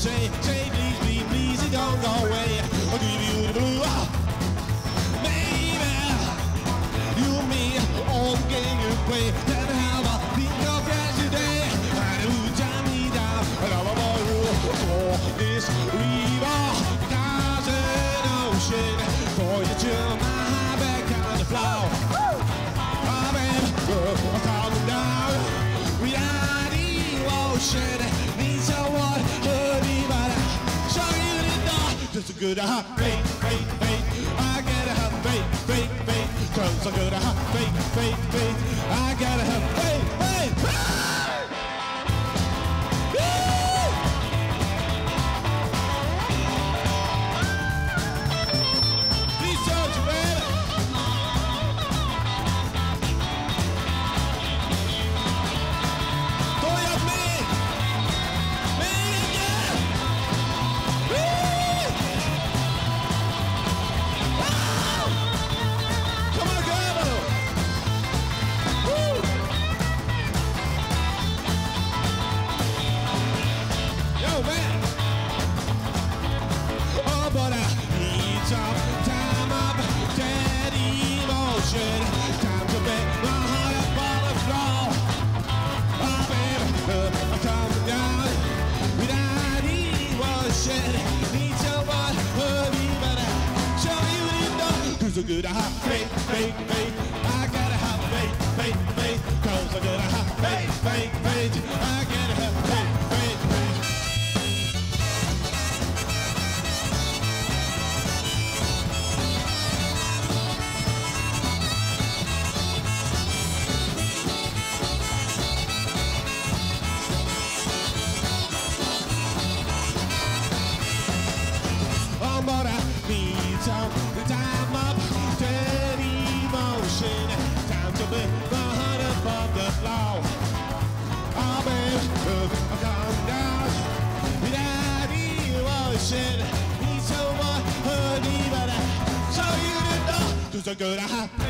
say, please, please, please, don't go away. I'll give you the blue. Baby, you and me, all the game you play. Tell me how I think of yesterday. And who tie me down, and I'm a boy for this river. Thousand ocean, for you to my back on the floor. Oh, baby, I'm coming down. We are the ocean. Need someone to be but show you the door. Just a good faith, faith, faith. I gotta have faith, faith, faith. Cause I gotta have faith, faith, faith. I gotta have faith, faith, faith. So good, I have faith, faith, faith. I gotta have faith, faith, faith. Cause I gotta have faith, faith, faith. I gotta have faith, faith, faith. Oh, but I need some time up. Time to be the heart above the floor. Oh, baby, I'm coming down without emotion. Need someone who need but I show you the door. 'Cause I'm gonna have